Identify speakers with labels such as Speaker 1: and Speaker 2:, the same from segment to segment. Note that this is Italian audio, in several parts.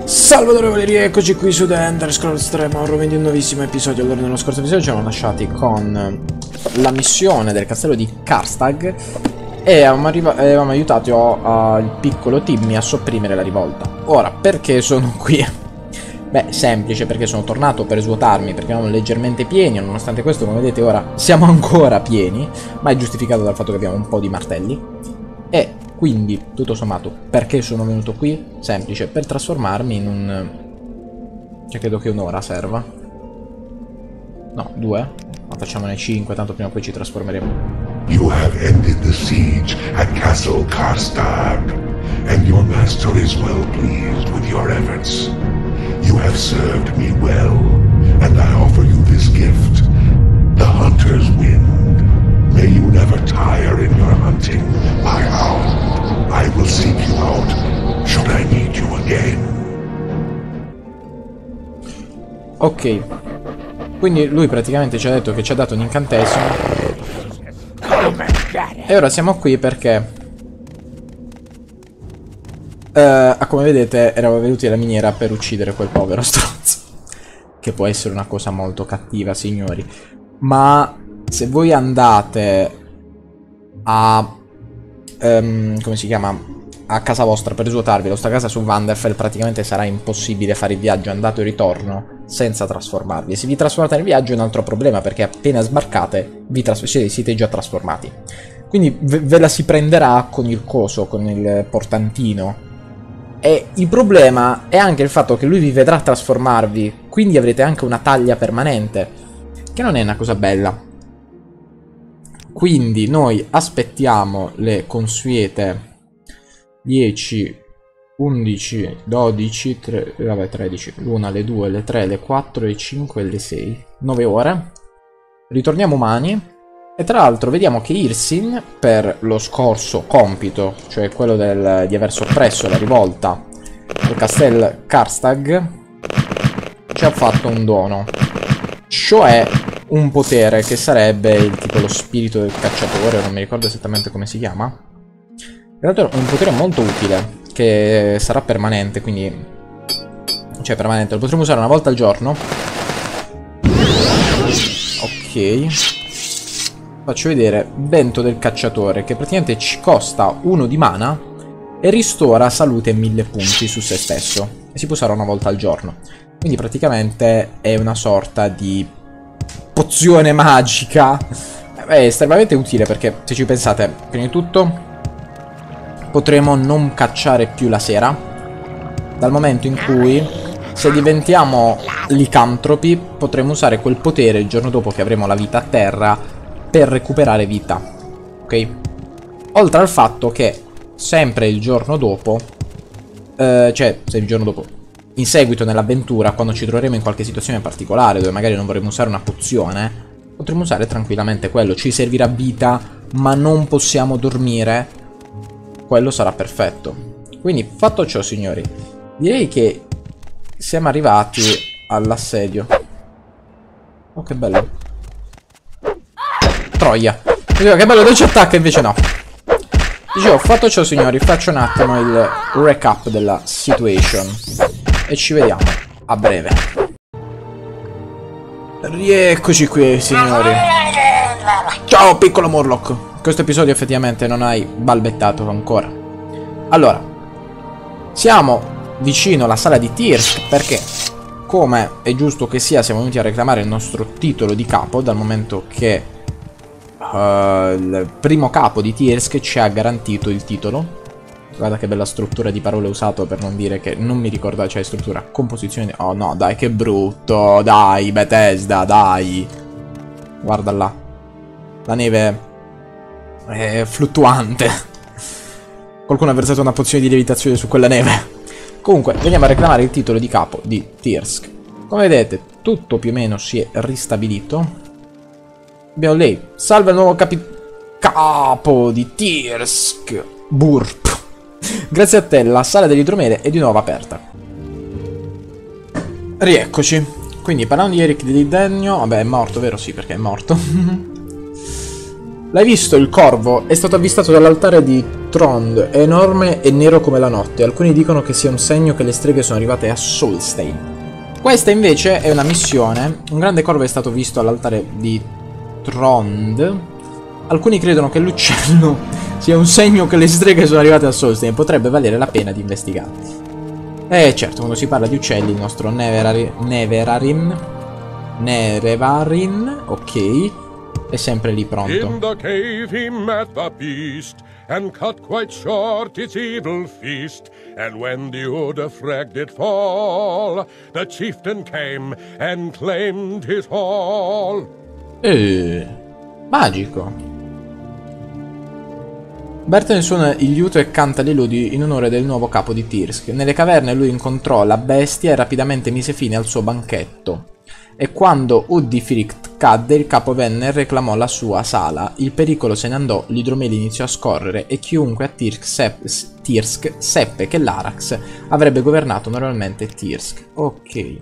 Speaker 1: Salve onorevoli, eccoci qui su The Elder Scrolls 3 Morrowind in un nuovissimo episodio. Allora, nello scorso episodio ci siamo lasciati con la missione del castello di Karstag e avevamo aiutato il piccolo Timmy a sopprimere la rivolta. Ora, perché sono qui? Beh, semplice, perché sono tornato per svuotarmi, perché eravamo leggermente pieni. Nonostante questo, come vedete ora, siamo ancora pieni, ma è giustificato dal fatto che abbiamo un po' di martelli. E quindi, tutto sommato, perché sono venuto qui? Semplice, per trasformarmi in un... Cioè, credo che un'ora serva. No, 2. Ma facciamone 5, tanto prima o poi ci trasformeremo.
Speaker 2: You have ended the siege at Castle Karstag, and your master is well pleased with your efforts. You have served me well, and I offer you this gift, the Hunter's Wind. May you never tire in your hunting, my hound. I will seek you out, should I need you again.
Speaker 1: Ok. Quindi lui praticamente ci ha detto che ci ha dato un incantesimo. E ora siamo qui perché come vedete eravamo venuti alla miniera per uccidere quel povero stronzo. Che può essere una cosa molto cattiva, signori. Ma se voi andate a come si chiama? A casa vostra per svuotarvi la vostra casa su Vanderfell, praticamente sarà impossibile fare il viaggio andato e ritorno senza trasformarvi. E se vi trasformate nel viaggio è un altro problema, perché appena sbarcate siete già trasformati. Quindi ve la si prenderà con il coso, con il portantino. E il problema è anche il fatto che lui vi vedrà trasformarvi, quindi avrete anche una taglia permanente, che non è una cosa bella. Quindi noi aspettiamo le consuete 10, 11, 12, 13, l'1, le 2, le 3, le 4, le 5 e le 6. 9 ore. Ritorniamo umani. E tra l'altro vediamo che Irsin, per lo scorso compito, cioè quello di aver soppresso la rivolta del castello Karstag, ci ha fatto un dono. Cioè un potere che sarebbe tipo lo spirito del cacciatore, non mi ricordo esattamente come si chiama. In realtà è un potere molto utile, che sarà permanente, quindi... Cioè permanente, lo potremo usare una volta al giorno. Ok. Faccio vedere Vento del cacciatore, che praticamente ci costa 1 di mana e ristora salute e 1000 punti su se stesso. E si può usare una volta al giorno. Quindi praticamente è una sorta di pozione magica. È estremamente utile perché, se ci pensate, prima di tutto potremo non cacciare più la sera, dal momento in cui, se diventiamo licantropi, potremo usare quel potere il giorno dopo che avremo la vita a terra per recuperare vita. Ok? Oltre al fatto che sempre il giorno dopo, cioè se il giorno dopo, in seguito nell'avventura, quando ci troveremo in qualche situazione particolare dove magari non vorremmo usare una pozione, potremo usare tranquillamente quello. Ci servirà vita, ma non possiamo dormire. Quello sarà perfetto. Quindi, fatto ciò, signori, direi che siamo arrivati all'assedio. Oh, che bello. Troia. Dicevo, che bello, non ci attacca, invece no. Dicevo, fatto ciò, signori, faccio un attimo il recap della situation e ci vediamo a breve. Rieccoci qui, signori. Ciao, piccolo Murloc. Questo episodio effettivamente non hai balbettato ancora. Allora, siamo vicino alla sala di Tirsk perché, come è giusto che sia, siamo venuti a reclamare il nostro titolo di capo, dal momento che il primo capo di Tirsk ci ha garantito il titolo. Guarda che bella struttura di parole usato per non dire che non mi ricorda, cioè struttura, composizione. Oh no, dai, che brutto. Dai, Bethesda, dai. Guarda là. La neve è fluttuante. Qualcuno ha versato una pozione di lievitazione su quella neve. Comunque, veniamo a reclamare il titolo di capo di Tirsk. Come vedete, tutto più o meno si è ristabilito. Abbiamo lei. Salve il nuovo capo di Tirsk. Burp. Grazie a te, la sala dell'idromele è di nuovo aperta. Rieccoci. Quindi, parlando di Eric di Degno, vabbè, è morto, vero? Sì, perché è morto. L'hai visto il corvo? È stato avvistato dall'altare di Trond. È enorme e nero come la notte. Alcuni dicono che sia un segno che le streghe sono arrivate a Solstheim. Questa invece è una missione. Un grande corvo è stato visto all'altare di Trond. Alcuni credono che l'uccello sia un segno che le streghe sono arrivate a Solstheim. Potrebbe valere la pena di investigare. Certo, quando si parla di uccelli, il nostro Nerevarin, ok, è sempre lì pronto.
Speaker 3: In the cave he met the beast and cut quite short its evil feast. And when the Udafreg did fall, the chieftain came and claimed his hall.
Speaker 1: Magico. Berten suona il liuto e canta le lodi in onore del nuovo capo di Tirsk. Nelle caverne lui incontrò la bestia e rapidamente mise fine al suo banchetto. E quando Udifrikt cadde, il capo venne e reclamò la sua sala. Il pericolo se ne andò, l'idromele iniziò a scorrere e chiunque a Tirsk seppe che l'Arax avrebbe governato normalmente Tirsk. Ok.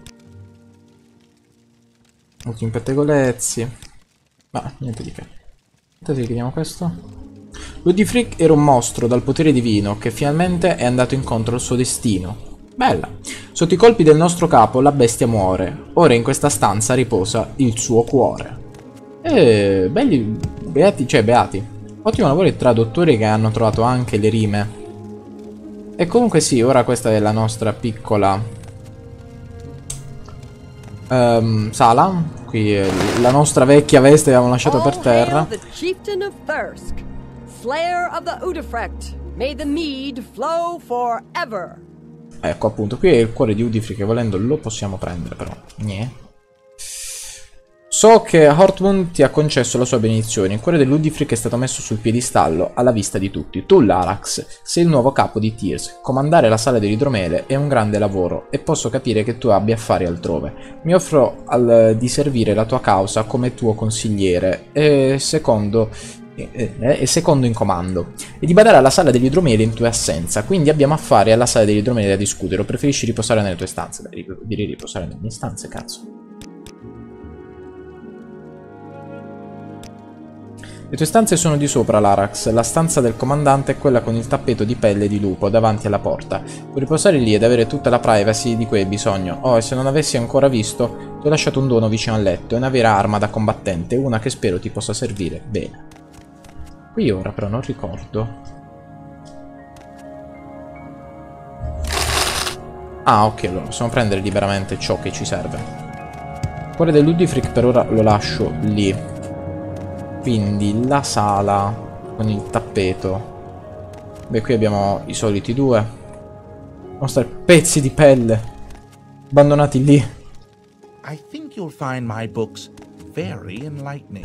Speaker 1: Ultimi pettegolezzi. Ma niente di che. Aspetta, chiediamo questo. Ludifric era un mostro dal potere divino che finalmente è andato incontro al suo destino. Bella. Sotto i colpi del nostro capo la bestia muore. Ora in questa stanza riposa il suo cuore. Belli. Beati, cioè beati. Ottimo lavoro ai traduttori che hanno trovato anche le rime. E comunque sì, ora questa è la nostra piccola sala. Qui la nostra vecchia veste l'abbiamo lasciata per terra.
Speaker 4: Slayer of the Udifrect, may the mead flow forever.
Speaker 1: Ecco appunto, qui è il cuore di Udifric che volendo lo possiamo prendere però. So che Hortmund ti ha concesso la sua benedizione. Il cuore dell'Udifric è stato messo sul piedistallo alla vista di tutti. Tu, Larax, sei il nuovo capo di Tirsk. Comandare la sala dell'idromele è un grande lavoro e posso capire che tu abbia affari altrove. Mi offro di servire la tua causa come tuo consigliere e secondo in comando e di badare alla sala dell'idromele in tua assenza. Quindi abbiamo affari alla sala dell'idromele da discutere o preferisci riposare nelle tue stanze? Beh, direi riposare nelle mie stanze, cazzo. Le tue stanze sono di sopra, Larax. La stanza del comandante è quella con il tappeto di pelle di lupo davanti alla porta. Puoi riposare lì ed avere tutta la privacy di cui hai bisogno. Oh, e se non avessi ancora visto, ti ho lasciato un dono vicino al letto e una vera arma da combattente, una che spero ti possa servire bene. Qui ora però non ricordo. Ah, ok, allora possiamo prendere liberamente ciò che ci serve. Il cuore dell'Udifric per ora lo lascio lì. Quindi la sala con il tappeto. Beh, qui abbiamo i soliti due. Nostri pezzi di pelle abbandonati lì.
Speaker 5: I think you'll find my books very enlightening.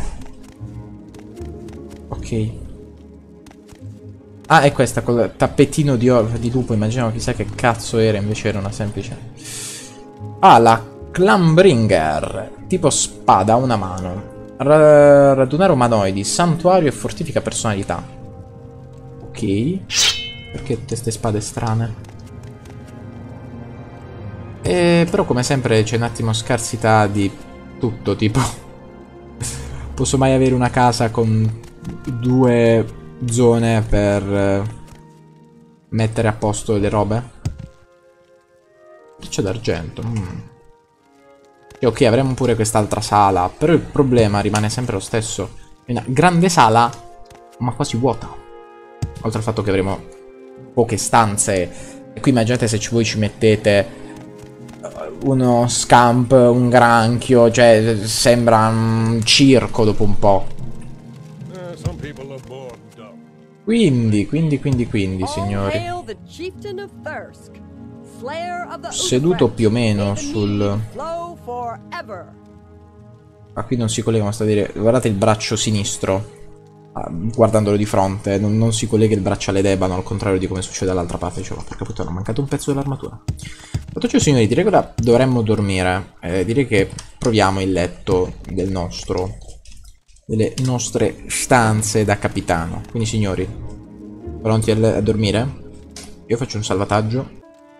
Speaker 1: Ok. Ah, è questa col tappetino di lupo. Immaginavo chissà che cazzo era, invece era una semplice. Ah, la Clambringer. Tipo spada a una mano. Radunare umanoidi, santuario e fortifica personalità. Ok. Perché tutte queste spade strane? Però come sempre c'è un attimo scarsità di tutto, tipo. Posso mai avere una casa con 2 zone per mettere a posto le robe? Freccia d'argento. E ok, avremo pure quest'altra sala, però il problema rimane sempre lo stesso. È una grande sala, ma quasi vuota. Oltre al fatto che avremo poche stanze. E qui immaginate se voi ci mettete uno scamp, un granchio, cioè sembra un circo dopo un po'. Quindi, signori. Seduto più o meno sul... Ah, qui non si collega, ma sta a dire... Guardate il braccio sinistro. Guardandolo di fronte. Non si collega il bracciale d'ebano, al contrario di come succede dall'altra parte. Dicevo, perché puttana, è mancato un pezzo dell'armatura. Fatto ciò, signori, direi che ora dovremmo dormire. Direi che proviamo il letto del nostro... delle nostre stanze da capitano. Quindi, signori, pronti a dormire? Io faccio un salvataggio.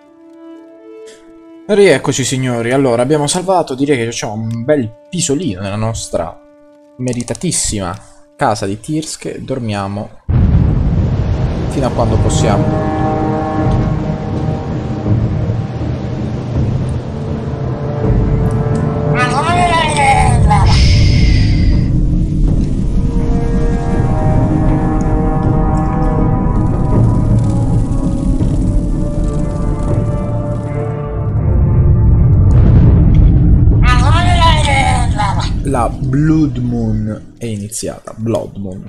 Speaker 1: Rieccoci, signori. Allora, abbiamo salvato. Direi che facciamo un bel pisolino nella nostra meritatissima casa di Tirsk e dormiamo fino a quando possiamo. La Blood Moon è iniziata. Blood Moon.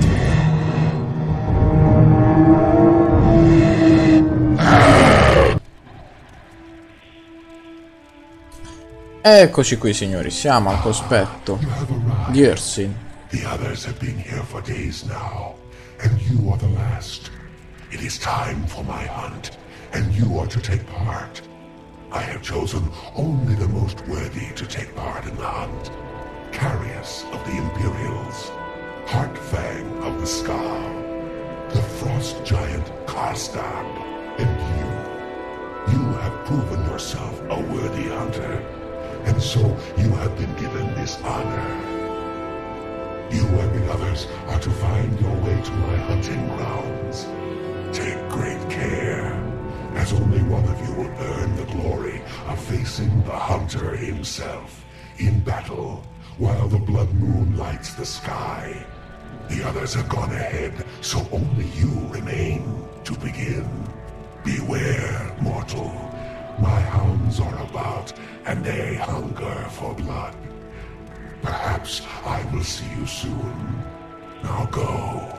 Speaker 1: Eccoci qui, signori. Siamo al cospetto di Ersin.
Speaker 2: The others have been here for days now, and you are the last. It is time for my hunt, and you are to take part. I have chosen only the most worthy to take part in the hunt. Carius of the Imperials, Heartfang of the Scar, the Frost Giant Karstag, and you. You have proven yourself a worthy hunter, and so you have been given this honor. You and the others are to find your way to my hunting grounds. Take great care, as only one of you will earn the glory of facing the hunter himself in battle, while the blood moon lights the sky. The others have gone ahead, so only you remain to begin. Beware, mortal. My hounds are about, and they hunger for blood. Perhaps I will see you soon. Now go.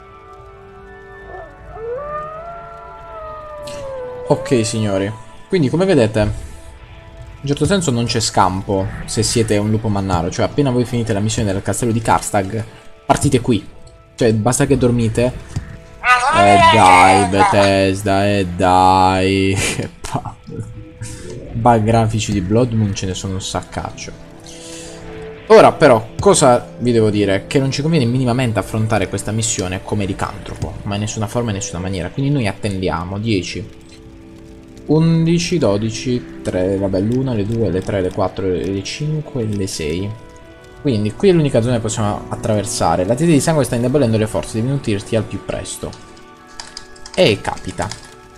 Speaker 1: Ok, signori. Quindi, come vedete, in un certo senso non c'è scampo se siete un lupo mannaro. Cioè, appena voi finite la missione del castello di Karstag, partite qui. Cioè, basta che dormite. Dai, Bethesda, dai. Che palle. Bug grafici di Blood Moon ce ne sono un saccaccio. Ora, però, cosa vi devo dire? Che non ci conviene minimamente affrontare questa missione come licantropo, ma in nessuna forma e in nessuna maniera. Quindi noi attendiamo 10, 11, 12, 3, vabbè, l'1, le 2, le 3, le 4, le 5 e le 6. Quindi qui è l'unica zona che possiamo attraversare. La tesi di sangue sta indebolendo le forze, devi nutrirti al più presto. E capita.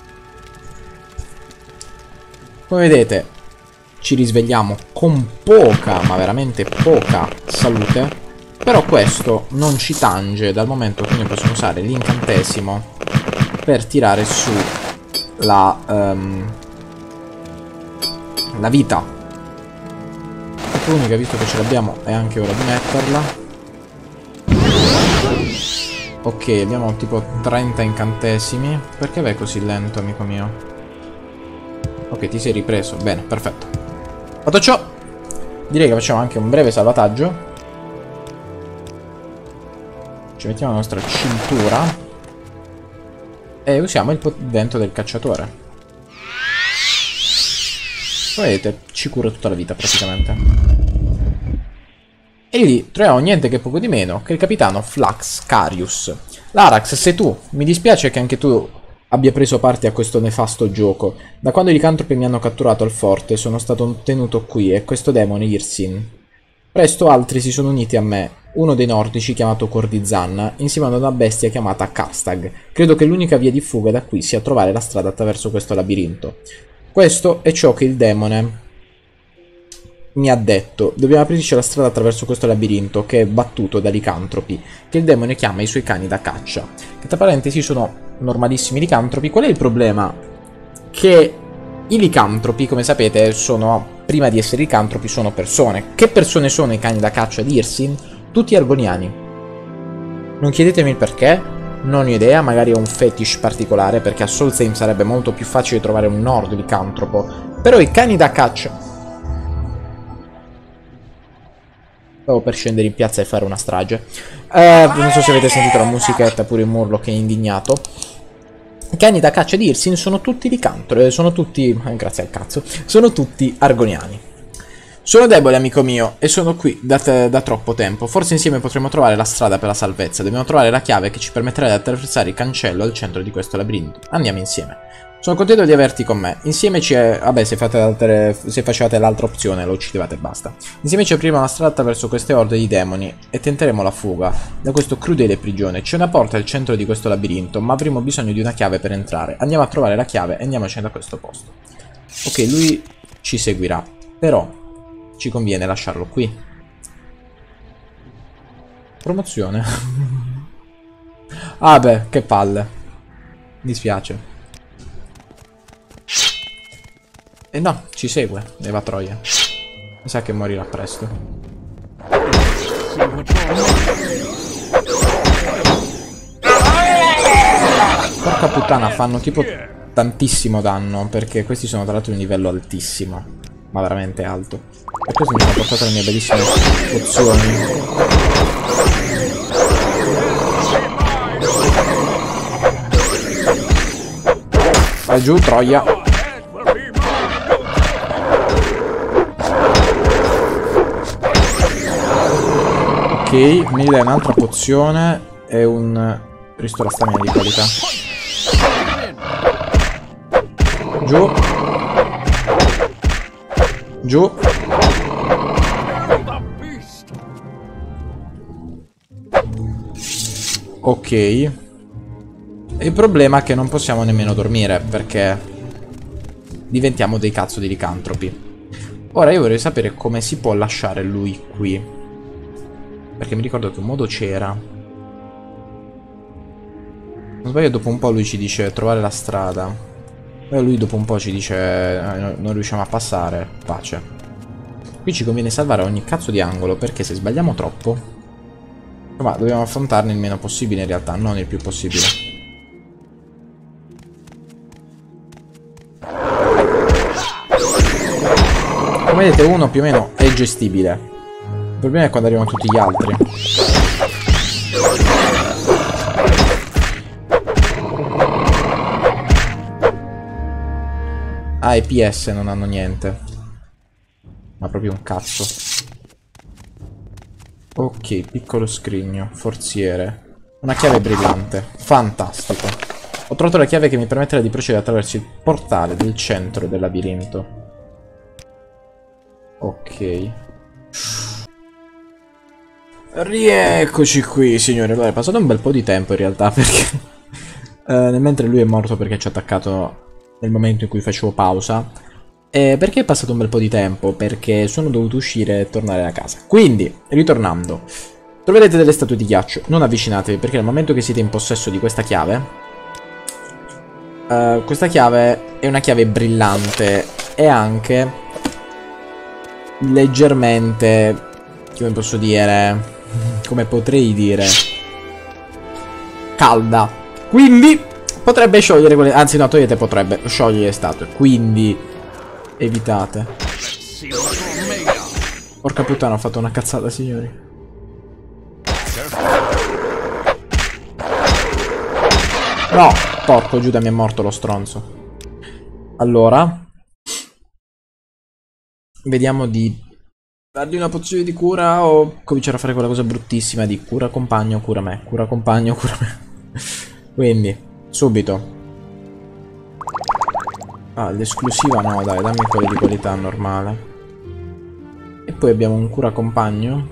Speaker 1: Come vedete, ci risvegliamo con poca, ma veramente poca salute. Però questo non ci tange, dal momento che noi possiamo usare l'incantesimo per tirare su la vita. L'unica, visto che ce l'abbiamo, è anche ora di metterla. Ok, abbiamo tipo 30 incantesimi. Perché vai così lento, amico mio? Ok, ti sei ripreso. Bene, perfetto. Fatto ciò, direi che facciamo anche un breve salvataggio. Ci mettiamo la nostra cintura e usiamo il vento del cacciatore. Come vedete, ci cura tutta la vita praticamente. E lì troviamo niente che poco di meno che il capitano Flax Carius. Larax, sei tu. Mi dispiace che anche tu abbia preso parte a questo nefasto gioco. Da quando i licantropi mi hanno catturato al forte sono stato tenuto qui e questo demone Irsin. Presto altri si sono uniti a me, uno dei nordici chiamato Cordizanna, insieme ad una bestia chiamata Karstag. Credo che l'unica via di fuga da qui sia trovare la strada attraverso questo labirinto. Questo è ciò che il demone mi ha detto. Dobbiamo aprirci la strada attraverso questo labirinto che è battuto da licantropi, che il demone chiama i suoi cani da caccia, che tra parentesi sono normalissimi licantropi. Qual è il problema? Che i licantropi, come sapete, sono, prima di essere licantropi, sono persone. Che persone sono i cani da caccia di Irsin? Tutti argoniani. Non chiedetemi il perché, non ho idea, magari è un fetish particolare, perché a Solstheim sarebbe molto più facile trovare un nord licantropo. Però i cani da caccia... Stavo per scendere in piazza e fare una strage. Non so se avete sentito la musichetta, pure il Murloc che è indignato. I cani da caccia di Irsin sono tutti licantropi, sono tutti... grazie al cazzo. Sono tutti argoniani. Sono debole, amico mio, e sono qui da troppo tempo. Forse insieme potremo trovare la strada per la salvezza. Dobbiamo trovare la chiave che ci permetterà di attraversare il cancello al centro di questo labirinto. Andiamo insieme. Sono contento di averti con me. Insieme ci è... Vabbè, se facevate l'altra opzione lo uccidevate e basta. Insieme ci apriamo una strada attraverso queste orde di demoni e tenteremo la fuga da questo crudele prigione. C'è una porta al centro di questo labirinto, ma avremo bisogno di una chiave per entrare. Andiamo a trovare la chiave e andiamocene da questo posto. Ok, lui ci seguirà, però ci conviene lasciarlo qui. Promozione. Ah beh, che palle. Mi dispiace. E no, ci segue, ne va troia. Mi sa che morirà presto. Porca puttana, fanno tipo tantissimo danno, perché questi sono tra l'altro di un livello altissimo. Ma veramente alto. E questo mi ha portato le mie bellissime pozioni. Vai giù, troia. Ok, mi dai un'altra pozione e un ristoro stamina di qualità. Giù. Giù. Ok. Il problema è che non possiamo nemmeno dormire, perché diventiamo dei cazzo di licantropi. Ora io vorrei sapere come si può lasciare lui qui, perché mi ricordo che un modo c'era. Non sbaglio, dopo un po' lui ci dice trovare la strada. E lui dopo un po' ci dice non riusciamo a passare, pace. Qui ci conviene salvare ogni cazzo di angolo, perché se sbagliamo troppo, ma dobbiamo affrontarne il meno possibile in realtà, non il più possibile. Come vedete, uno più o meno è gestibile. Il problema è quando arrivano tutti gli altri. Ah, i PS non hanno niente. Ma proprio un cazzo. Ok, piccolo scrigno, forziere. Una chiave brillante. Fantastico. Ho trovato la chiave che mi permetterà di procedere attraverso il portale del centro del labirinto. Ok. Rieccoci qui, signore. Allora, è passato un bel po' di tempo in realtà, perché mentre lui è morto perché ci ha attaccato nel momento in cui facevo pausa. Perché è passato un bel po' di tempo? Perché sono dovuto uscire e tornare a casa. Quindi, ritornando, troverete delle statue di ghiaccio. Non avvicinatevi, perché nel momento che siete in possesso di questa chiave, questa chiave è una chiave brillante e anche leggermente, come posso dire, come potrei dire, calda. Quindi potrebbe sciogliere quelle... Anzi no, togliete potrebbe sciogliere le statue. Quindi evitate. Porca puttana, ho fatto una cazzata, signori. No, porco Giuda, mi è morto lo stronzo. Allora vediamo di dargli una pozione di cura o cominciare a fare quella cosa bruttissima di cura compagno, cura me, cura compagno, cura me. Quindi, subito. Ah, l'esclusiva no, dai, dammi quelle di qualità normale. E poi abbiamo un cura compagno.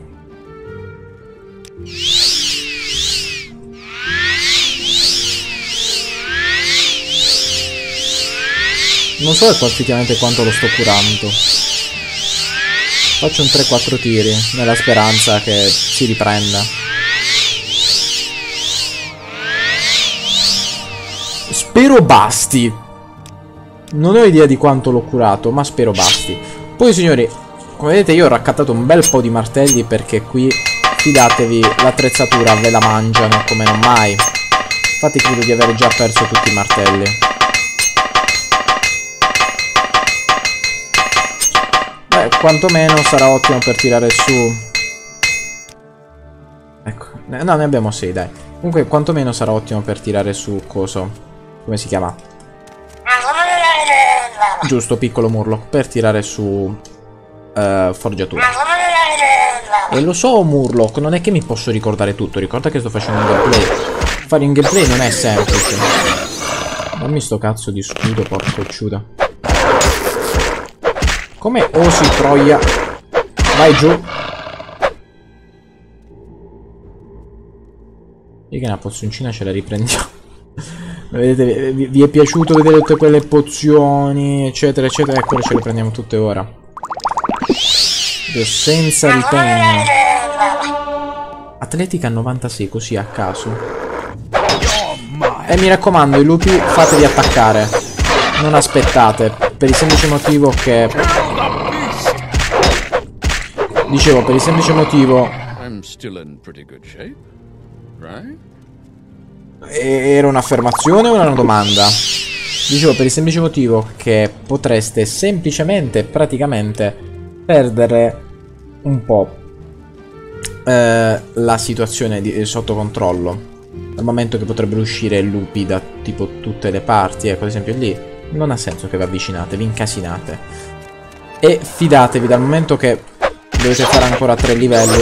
Speaker 1: Non so effettivamente quanto lo sto curando. Faccio un 3-4 tiri, nella speranza che si riprenda. Spero basti. Non ho idea di quanto l'ho curato, ma spero basti. Poi, signori, come vedete io ho raccattato un bel po' di martelli, perché qui, fidatevi, l'attrezzatura ve la mangiano come non mai. Infatti credo di aver già perso tutti i martelli. Beh, quantomeno sarà ottimo per tirare su. Ecco, no, ne abbiamo 6, dai. Comunque, quantomeno sarà ottimo per tirare su coso. Come si chiama? Giusto, piccolo Murloc, per tirare su forgiatura. E lo so, Murloc, non è che mi posso ricordare tutto. Ricorda che sto facendo un gameplay. Fare un gameplay non è semplice. Dammi sto cazzo di scudo, porco ciuda. Come osi, troia? Vai giù. E che una pozioncina ce la riprendiamo. Vedete, vi è piaciuto vedere tutte quelle pozioni, eccetera, eccetera. Eccole, ce le prendiamo tutte ora. Senza ritegno. Atletica 96, così a caso. E mi raccomando, i lupi, fatevi attaccare. Non aspettate. Per il semplice motivo che... Dicevo, per il semplice motivo... Era un'affermazione o una domanda? Dicevo, per il semplice motivo che potreste semplicemente, praticamente, perdere un po' la situazione sotto controllo. Dal momento che potrebbero uscire lupi da tipo tutte le parti, ecco, ad esempio lì non ha senso che vi avvicinate, vi incasinate. E fidatevi, dal momento che dovete fare ancora 3 livelli.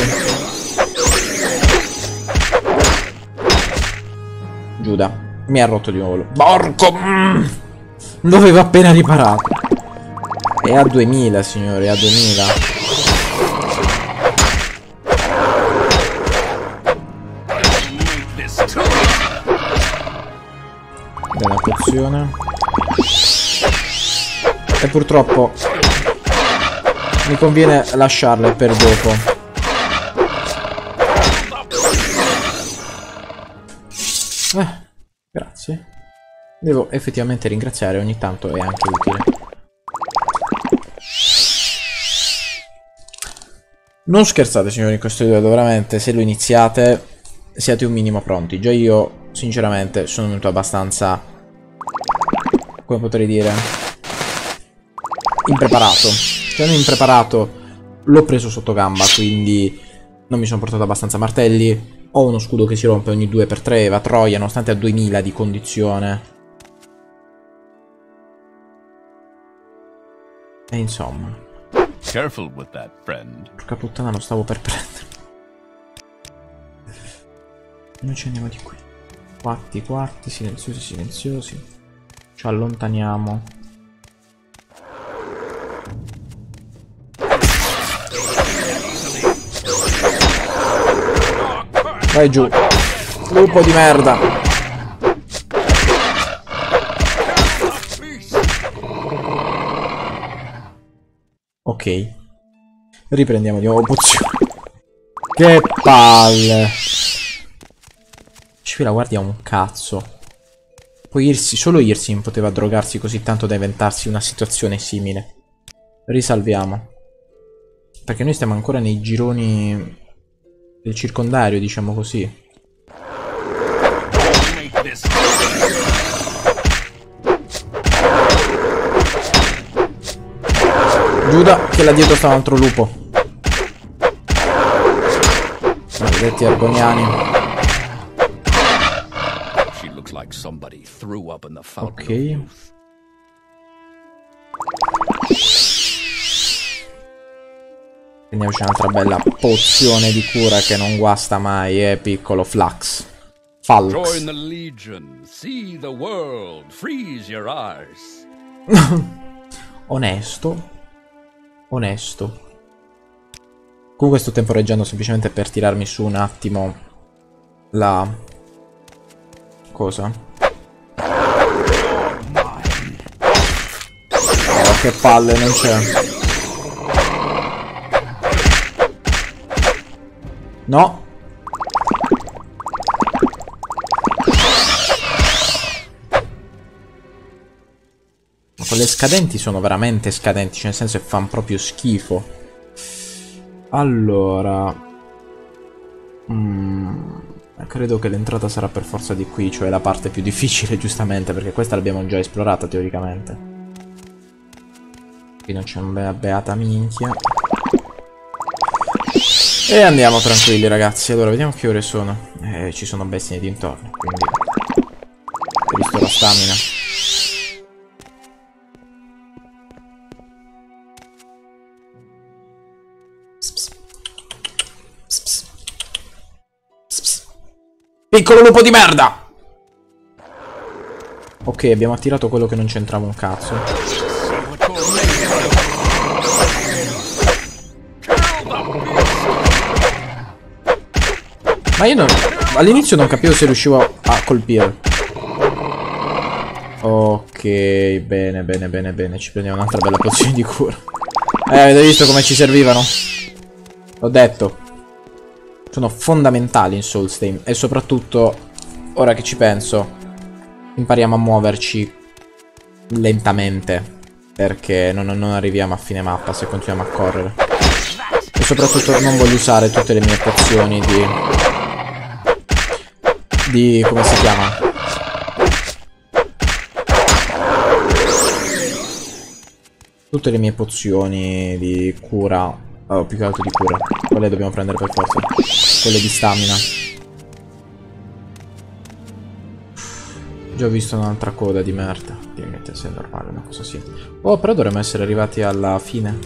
Speaker 1: Giuda, mi ha rotto di nuovo. Porco! L'avevo appena riparato. È a 2000, signori, è a 2000. Bella pozione. E purtroppo mi conviene lasciarle per dopo. Grazie. Devo effettivamente ringraziare, ogni tanto è anche utile. Non scherzate, signori, in questo livello, veramente, se lo iniziate siate un minimo pronti. Già io, sinceramente, sono venuto abbastanza, come potrei dire, impreparato. Cioè, non impreparato, l'ho preso sotto gamba, quindi non mi sono portato abbastanza martelli. Ho uno scudo che si rompe ogni 2x3, va troia, nonostante a 2000 di condizione. E insomma.
Speaker 6: Careful with that, friend.
Speaker 1: Porca puttana, lo stavo per prendere. Noi ci andiamo di qui. Quarti, silenziosi, silenziosi. Ci allontaniamo. Vai giù. Lupo di merda. Ok. Riprendiamo di nuovo pozione. Che palle. Ci la guardia un cazzo. Poi solo Irsin poteva drogarsi così tanto da inventarsi una situazione simile. Risalviamo. Perché noi stiamo ancora nei gironi del circondario, diciamo così. Giuda, che là dietro sta un altro lupo. Maledetti argoniani. Ok. Prendiamoci un'altra bella pozione di cura che non guasta mai, piccolo Flux. Falx. Onesto. Onesto. Comunque sto temporeggiando semplicemente per tirarmi su un attimo la... cosa? Oh, che palle, non c'è. No. Ma quelle scadenti sono veramente scadenti, cioè nel senso che fanno proprio schifo. Allora, credo che l'entrata sarà per forza di qui, cioè la parte più difficile, giustamente, perché questa l'abbiamo già esplorata teoricamente. Qui non c'è una beata minchia. E andiamo tranquilli, ragazzi. Allora, vediamo che ore sono. Ci sono bestie nei dintorni, quindi visto la stamina. Piccolo lupo di merda! Ok, abbiamo attirato quello che non c'entrava un cazzo. Ma io non... all'inizio non capivo se riuscivo a colpire. Ok, bene, bene, bene, bene. Ci prendiamo un'altra bella pozione di cura. Avete visto come ci servivano? L'ho detto. Sono fondamentali in Soulstain. E soprattutto, ora che ci penso, impariamo a muoverci lentamente. Perché non arriviamo a fine mappa se continuiamo a correre. E soprattutto non voglio usare tutte le mie pozioni di come si chiama? Tutte le mie pozioni di cura. Oh, più che altro di cura. Quelle dobbiamo prendere per forza. Quelle di stamina. Già ho visto un'altra coda di merda. Ovviamente se è normale una cosa sì. Oh, però dovremmo essere arrivati alla fine.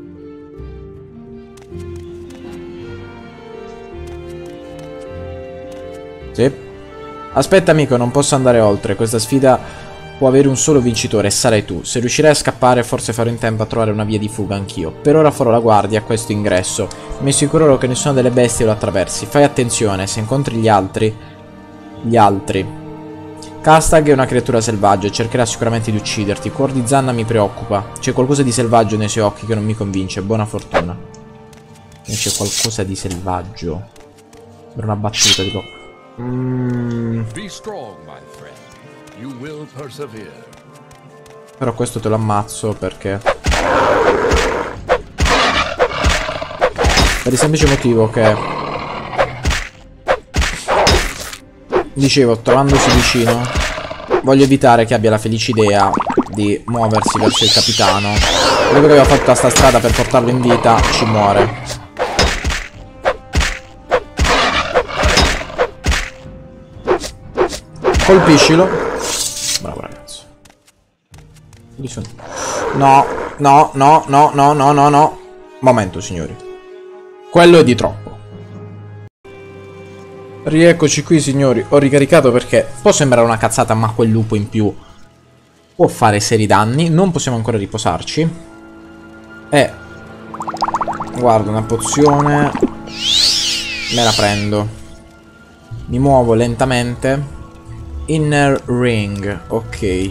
Speaker 1: Sì. Aspetta amico, non posso andare oltre. Questa sfida può avere un solo vincitore e sarai tu. Se riuscirai a scappare forse farò in tempo a trovare una via di fuga anch'io. Per ora farò la guardia a questo ingresso. Mi assicurerò che nessuna delle bestie lo attraversi. Fai attenzione, se incontri gli altri. Kastag è una creatura selvaggia e cercherà sicuramente di ucciderti. Cuor di Zanna mi preoccupa. C'è qualcosa di selvaggio nei suoi occhi che non mi convince. Buona fortuna. C'è qualcosa di selvaggio. Per una battuta tipo...
Speaker 6: Be strong, my friend. You will persevere.
Speaker 1: Però questo te lo ammazzo perché... per il semplice motivo che... dicevo, trovandosi vicino, voglio evitare che abbia la felice idea di muoversi verso il capitano. Dopo che avevo fatto sta strada per portarlo in vita, ci muore. Colpiscilo. Bravo ragazzo. No, no, no, no, no, no, no, no. Momento signori. Quello è di troppo. Rieccoci qui signori. Ho ricaricato perché può sembrare una cazzata, ma quel lupo in più può fare seri danni. Non possiamo ancora riposarci. E guarda, una pozione me la prendo. Mi muovo lentamente. Inner Ring, ok.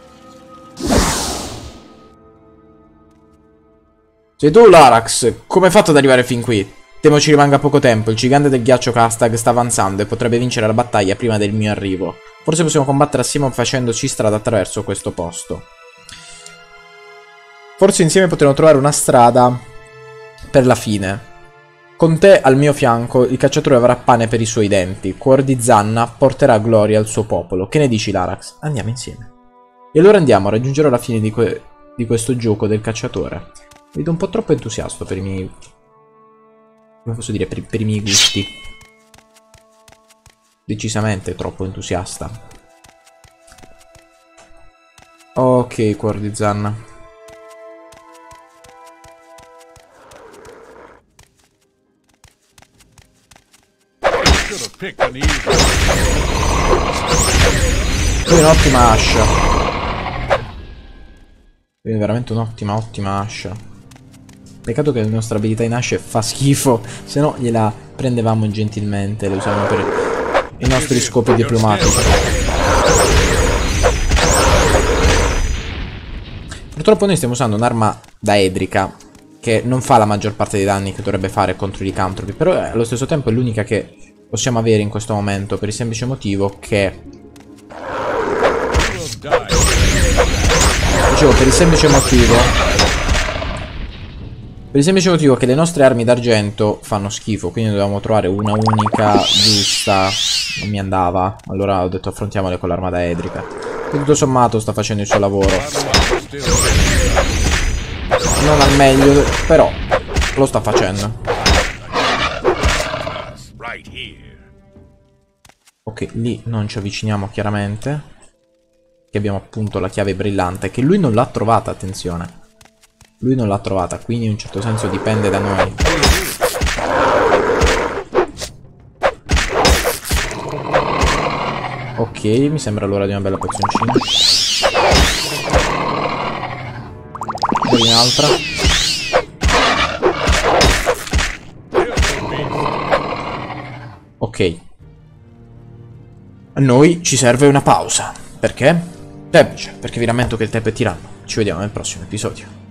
Speaker 1: Sei tu Larax, come hai fatto ad arrivare fin qui? Temo ci rimanga poco tempo, il gigante del ghiaccio Kastag sta avanzando e potrebbe vincere la battaglia prima del mio arrivo. Forse possiamo combattere assieme facendoci strada attraverso questo posto. Forse insieme potremo trovare una strada per la fine. Con te al mio fianco il cacciatore avrà pane per i suoi denti. Cuor di Zanna porterà gloria al suo popolo. Che ne dici Larax? Andiamo insieme. E allora andiamo, raggiungerò la fine di questo gioco del cacciatore. Mi vedo un po' troppo entusiasta per i miei... come posso dire? Per i miei gusti. Decisamente troppo entusiasta. Ok, Cuor di Zanna. Poi un'ottima ascia. Quindi veramente un'ottima ascia. Peccato che la nostra abilità in asce fa schifo. Se no gliela prendevamo gentilmente. Le usavamo per i nostri scopi diplomatici. Purtroppo noi stiamo usando un'arma da Edrica che non fa la maggior parte dei danni che dovrebbe fare contro i licantropi. Però allo stesso tempo è l'unica che possiamo avere in questo momento, per il semplice motivo che... dicevo, per il semplice motivo che le nostre armi d'argento fanno schifo, quindi dovevamo trovare una unica giusta. Non mi andava, allora ho detto affrontiamole con l'arma da Edrica, che tutto sommato sta facendo il suo lavoro. Non al meglio, però lo sta facendo. Ok, lì non ci avviciniamo chiaramente. Che abbiamo appunto la chiave brillante, che lui non l'ha trovata, attenzione. Lui non l'ha trovata, quindi in un certo senso dipende da noi. Ok, Ok, mi sembra l'ora di una bella pozioncina. Poi un'altra. Ok. A noi ci serve una pausa. Perché? Semplice, perché vi rammento che il tempo è tiranno. Ci vediamo nel prossimo episodio.